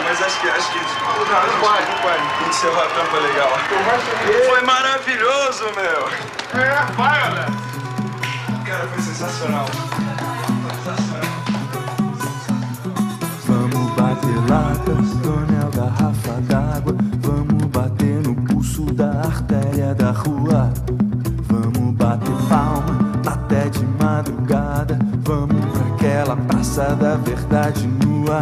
mas acho que. Não pode. A gente encerrou a tampa legal. Foi maravilhoso, meu! Vai, olha! Cara, foi sensacional. Vamos bater latas, tonel, garrafa d'água. Vamos bater no pulso da artéria da rua. Vamos bater palma até de madrugada. Vamos pra aquela praça da verdade nua.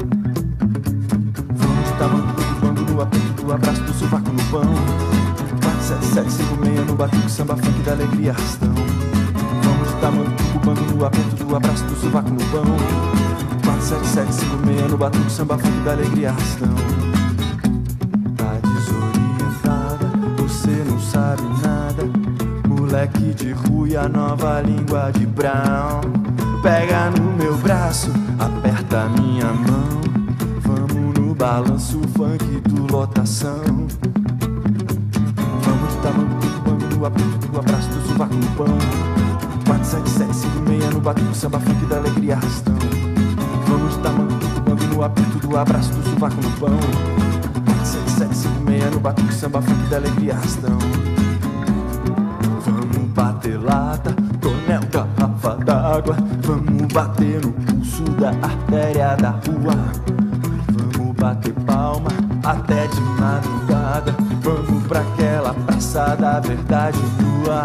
Vamos de tamanho do bando no aperto do abraço do sovaco no pão. 47756 no batuque, samba funk da alegria arrastão. Vamos de tamanho do bando no aperto do abraço do sovaco no pão. 47756 no batuque, samba funk da alegria arrastão. Tá desorientada, você não sabe nada. Moleque de rua, nova língua de Brown. Pega no meu braço, aperta minha mão. Vamos no balanço funk do lotação. Vamos de tamanho no aperto do abraço do sovaco no pão. 47756 no batuque, samba funk da alegria arrastão. Vamos de tamanho no aperto do abraço do sovaco no pão. 47756 no batuque, samba funk da alegria arrastão. Vamos bater lata, tonel, garrafa d'água. Vamos bater no pulso da artéria da rua. Vamos bater palma até de madrugada. Vamos pra aquela praça da verdade nua.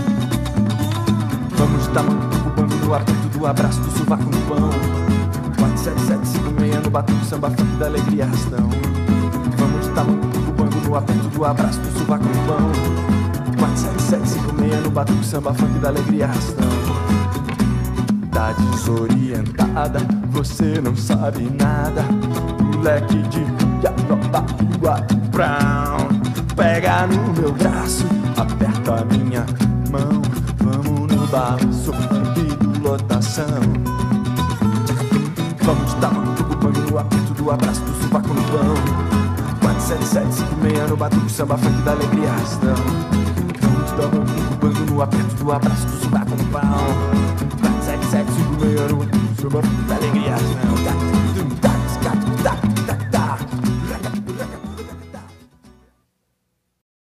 Vamos de tamanho cubano no aperto do abraço do sovaco no pão. 47756 no batuque, samba funk da alegria arrastão. Vamos de tamanho cubano no aperto do abraço do sovaco no pão. 47756 no batuque, samba funk da alegria arrastão. Tá desorientada, você não sabe nada. Moleque de nova língua Brown. Pega no meu braço, aperta a minha mão. Vamos no balanço funk do lotação. Vamos de tamanho no aperto do abraço do sovaco no pão. 47756 no batuque, samba funk da alegria arrastão. Vamos no aperto do abraço do sovaco no pão. 47756 no samba funk da alegria arrastão.